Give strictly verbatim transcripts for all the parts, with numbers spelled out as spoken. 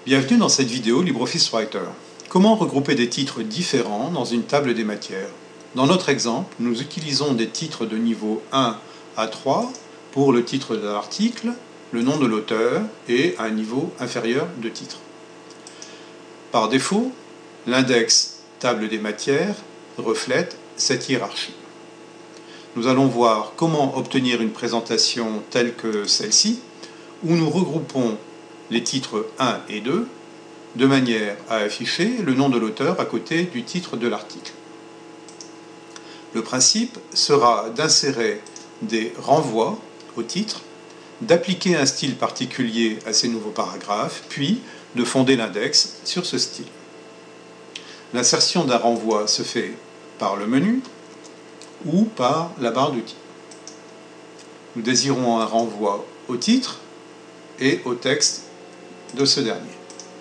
Bienvenue dans cette vidéo LibreOffice Writer. Comment regrouper des titres différents dans une table des matières? Dans notre exemple, nous utilisons des titres de niveau un à trois pour le titre de l'article, le nom de l'auteur et un niveau inférieur de titre. Par défaut, l'index table des matières reflète cette hiérarchie. Nous allons voir comment obtenir une présentation telle que celle-ci, où nous regroupons les titres un et deux, de manière à afficher le nom de l'auteur à côté du titre de l'article. Le principe sera d'insérer des renvois au titre, d'appliquer un style particulier à ces nouveaux paragraphes, puis de fonder l'index sur ce style. L'insertion d'un renvoi se fait par le menu ou par la barre d'outils. Nous désirons un renvoi au titre et au texte de ce dernier,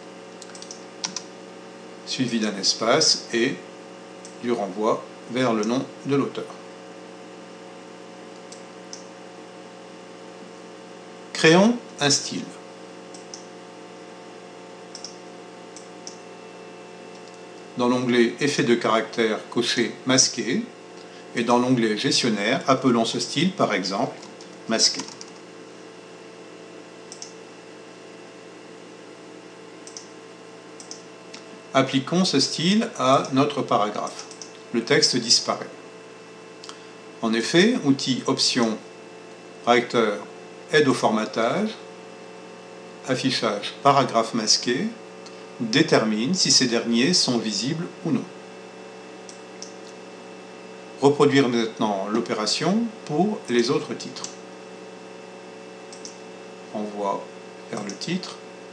suivi d'un espace et du renvoi vers le nom de l'auteur. Créons un style. Dans l'onglet Effets de caractère, cochez Masquer, et dans l'onglet Gestionnaire, appelons ce style par exemple Masqué. Appliquons ce style à notre paragraphe. Le texte disparaît. En effet, outil Options, Writer, Aide au formatage, Affichage paragraphe masqué, détermine si ces derniers sont visibles ou non. Reproduire maintenant l'opération pour les autres titres. Renvoi vers le titre.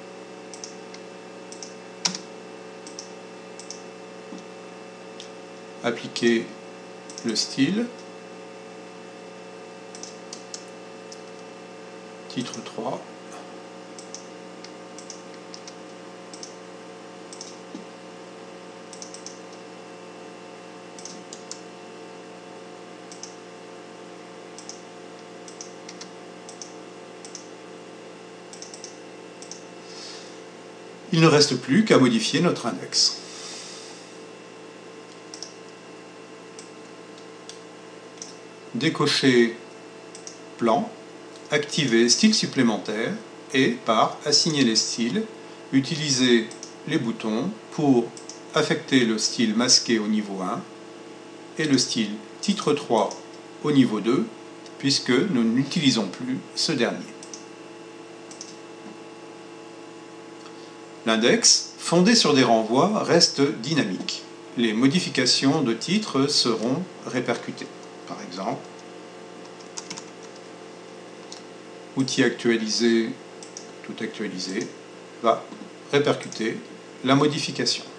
Appliquer le style, titre trois, il ne reste plus qu'à modifier notre index. Décocher Plan, activer Style supplémentaire et par Assigner les styles, utiliser les boutons pour affecter le style masqué au niveau un et le style titre trois au niveau deux, puisque nous n'utilisons plus ce dernier. L'index, fondé sur des renvois, reste dynamique. Les modifications de titre seront répercutées. Par exemple, outil actualisé, tout actualisé, va répercuter la modification.